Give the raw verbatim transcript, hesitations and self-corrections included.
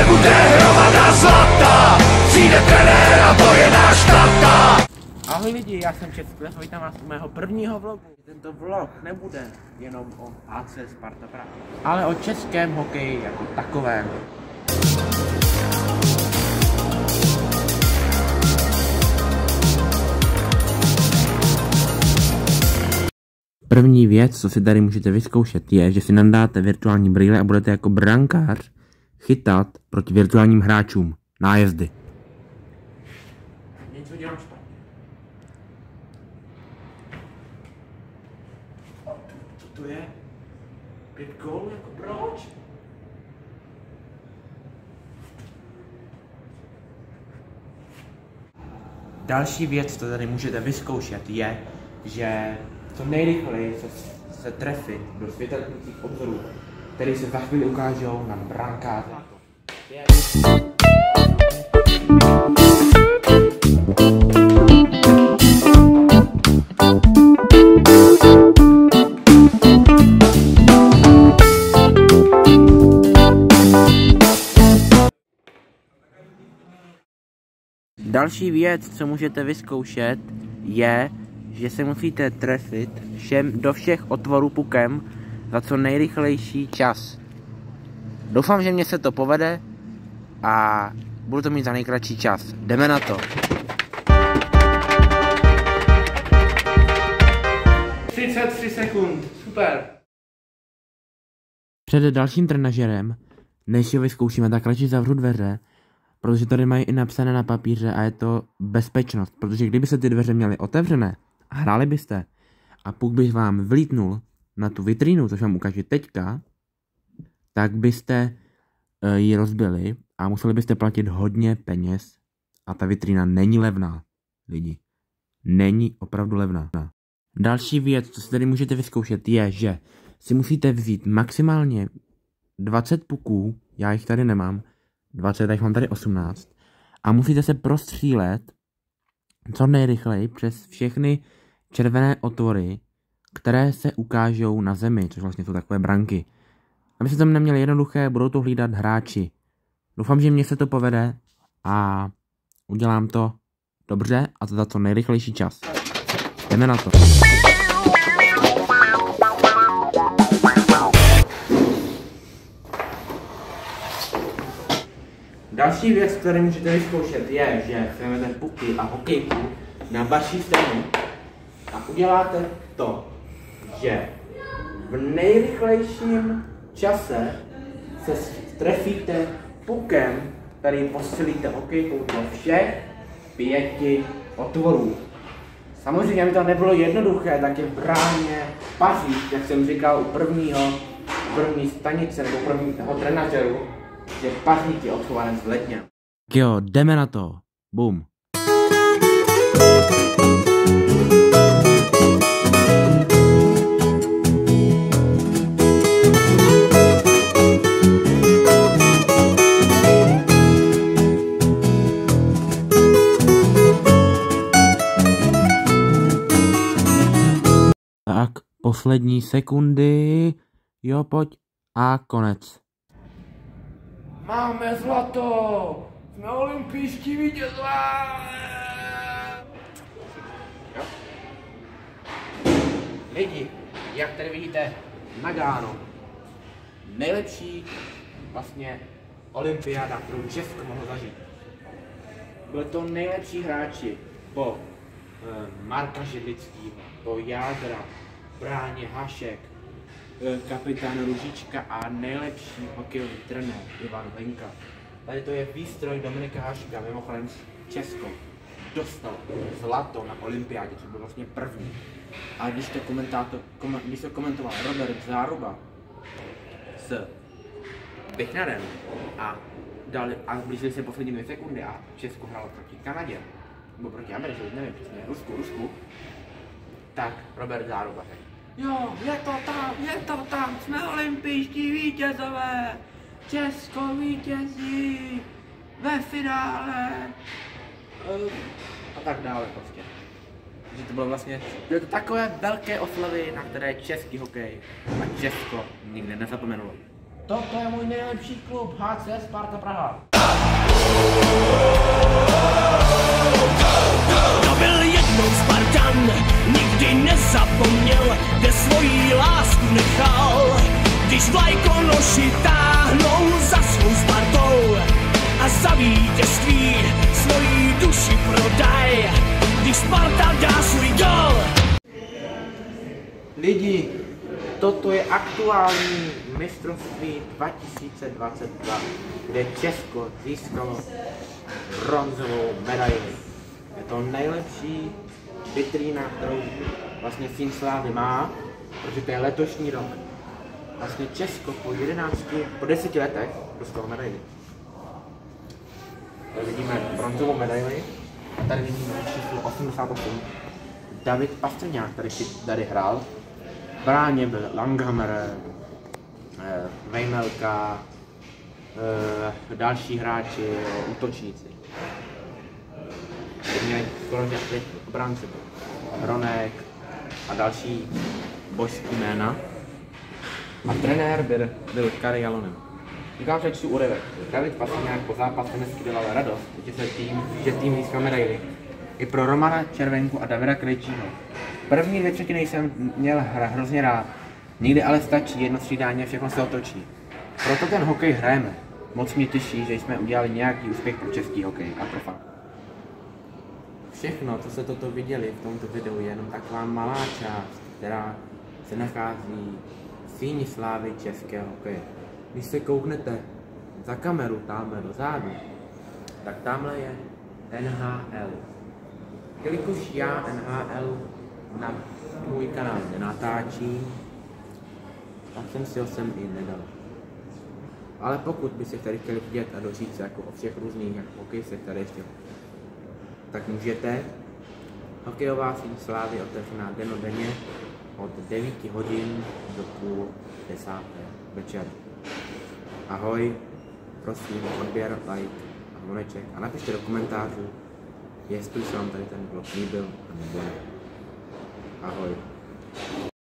nebude hromada zlata, přijde trenér a to je náš tata. Ahoj lidi, já jsem Česklev, vítám vás u mého prvního vlogu. Tento vlog nebude jenom o H C Sparta Praha, ale o českém hokeji jako takovém. První věc, co si tady můžete vyzkoušet, je, že si nandáte virtuální brýle a budete jako brankář chytat proti virtuálním hráčům nájezdy. Něco dělám špatně. Co to je? Pět gólů? Jako proč? Další věc, co tady můžete vyzkoušet, je, že co nejrychleji se, se trefit do světelných obzorů, které se za chvíli ukážou na brankáře. Další věc, co můžete vyzkoušet, je, že se musíte trefit všem, do všech otvorů pukem za co nejrychlejší čas. Doufám, že mě se to povede a budu to mít za nejkratší čas. Jdeme na to. třicet tři sekund, super. Před dalším trenažerem, než si ho vyzkoušíme, tak radši zavřu dveře, protože tady mají i napsané na papíře a je to bezpečnost, protože kdyby se ty dveře měly otevřené a hráli byste a puk by vám vlítnul na tu vitrínu, což vám ukážu teďka, tak byste uh, ji rozbili a museli byste platit hodně peněz a ta vitrína není levná, lidi. Není opravdu levná. Další věc, co si tady můžete vyzkoušet, je, že si musíte vzít maximálně dvacet puků, já jich tady nemám, dvacet, tak mám tady osmnáct, a musíte se prostřílet co nejrychleji přes všechny červené otvory, které se ukážou na zemi, což vlastně jsou takové branky. Aby se tam neměli jednoduché, budou to hlídat hráči. Doufám, že mně se to povede a udělám to dobře a to za co nejrychlejší čas. Jdeme na to. Další věc, kterou můžete vyzkoušet, je, že vezmete puky a hokejku na vaší stranu a uděláte to, že v nejrychlejším čase se trefíte pukem, který postřelíte hokejkou do všech pěti otvorů. Samozřejmě, aby to nebylo jednoduché, tak je v bráně Paříž, jak jsem říkal u prvního, první stanice nebo prvního trenažeru, že Paříž je odchovanec v Letně. Jo, jdeme na to. Bum. Tak, poslední sekundy. Jo, pojď. A konec. Máme zlato! Jsme olympijští vítězové! Lidi, jak tady vidíte, Nagano. Nejlepší vlastně olympiáda, kterou Česko mohlo zažít. Byli to nejlepší hráči po eh, Marka Židlického, po Jádra, Bráně Hašek, kapitán Ružička a nejlepší hokejový trenér Ivan Lenka. Tady to je výstroj Dominika Haška, mimochodem Česko dostal zlato na olympiádě, což byl vlastně první. A když to, kom, když to komentoval Robert Záruba s Bichnarem a, dali, a blížili se poslední dvě sekundy a Česko hrálo proti Kanadě, nebo proti Americe, nevím přesně, Rusku, Rusku, tak Robert Záruba řekl: jo, je to tam, je to tam, jsme olympijští vítězové, Česko vítězí ve finále a tak dále prostě. Takže to bylo vlastně, byly to takové velké oslavy, na které český hokej a Česko nikdy nezapomenulo. Toto je můj nejlepší klub, H C Sparta Praha. To byl jednou Spartan, nikdy nezapomněl, kde svoji lásku nechal. Když vlajkonoši táhnou za svou Spartou a za vítězství svoji duši prodaj, když Sparta dá svůj gol. Lidi, toto je aktuální mistrovství dva tisíce dvacet dva, kde Česko získalo bronzovou medaili. Je to nejlepší vitrína, kterou vlastně Sýn slávy má, protože to je letošní rok. Vlastně Česko po jedenácti, po deseti letech dostalo medaili. Tady vidíme bronzovou medaili a tady vidíme číslo osmdesát osm. David Pastrňák tady, tady hrál. V bráně byl Langhammer, eh, Vejmelka, eh, další hráči, útočníci. Měli skoro těch obránci, Hronek a další božský jména. A trenér byl, byl Kari Jalonen. Říkám, že čtu úryvek. David Pastrňák po zápasu dnesky dělal radost, že, se tým, že tým získal medaili. I pro Romana Červenku a Davida Krejčího. První dvě třetiny jsem měl hra hrozně rád. Nikdy ale stačí jedno střídání a všechno se otočí. Proto ten hokej hrajeme. Moc mě těší, že jsme udělali nějaký úspěch pro český hokej a pro fakt. Všechno, co jste toto viděli v tomto videu, je jenom taková malá část, která se nachází v síni slávy českého hokeje. Když se kouknete za kameru tamhle dozadu, tak tamhle je N H L. Jelikož já N H L na můj kanál nenatáčím, tak jsem si ho sem i nedal. Ale pokud byste tady chtěli vidět a dožít se jako o všech různých hokejistech tady ještě, tak můžete. Hokejová síň slávy otevřená dennodenně od devíti hodin do půl desáté večer. Ahoj, prosím odběr, like a zvoneček a napište do komentářů, jestli se vám tady ten vlog líbil a nebo ne. Ahoj.